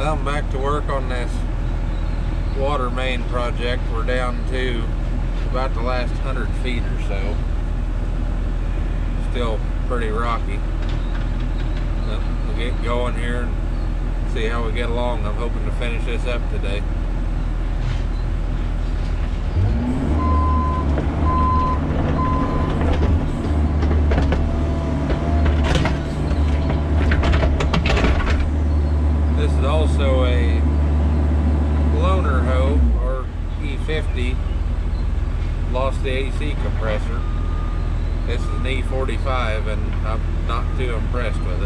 Well, I'm back to work on this water main project. We're down to about the last 100 feet or so. Still pretty rocky. But we'll get going here and see how we get along. I'm hoping to finish this up today. This is also a loaner hoe, or E50. Lost the AC compressor. This is an E45 and I'm not too impressed with it.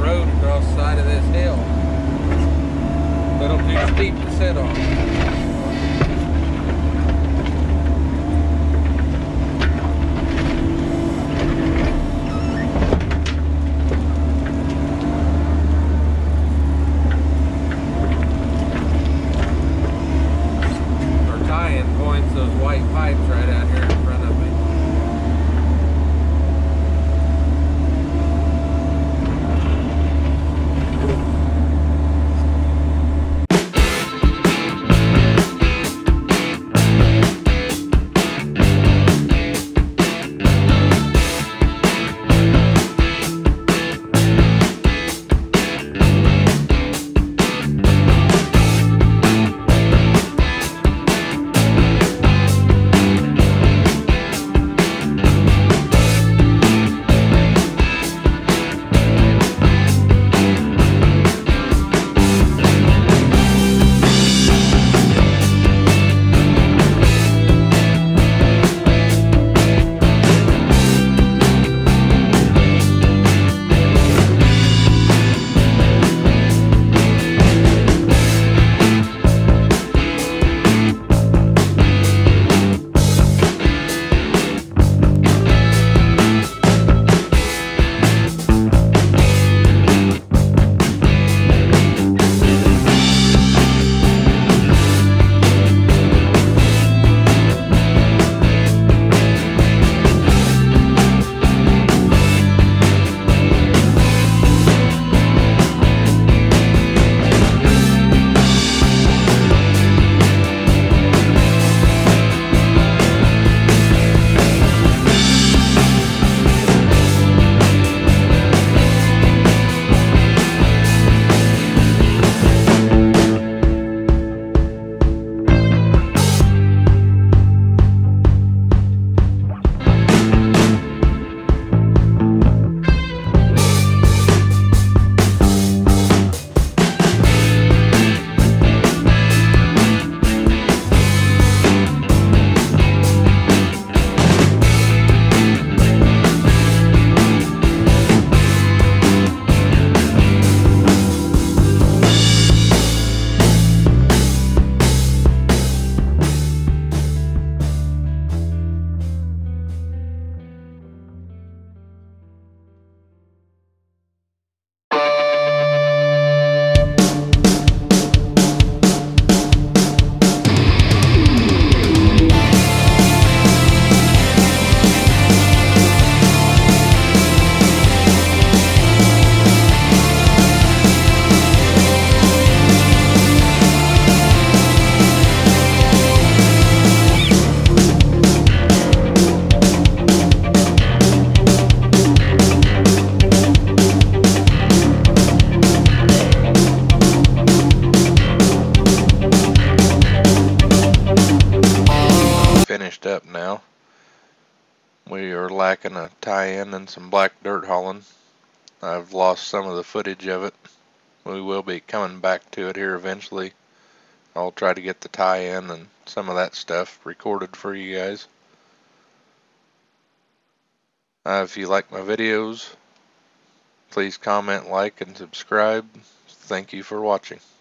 road across the side of this hill. Little too steep to sit on. Those white pipes right out here in front of me. Finished up now. We are lacking a tie-in and some black dirt hauling. I've lost some of the footage of it. We will be coming back to it here eventually. I'll try to get the tie-in and some of that stuff recorded for you guys. If you like my videos, please comment, like, and subscribe. Thank you for watching.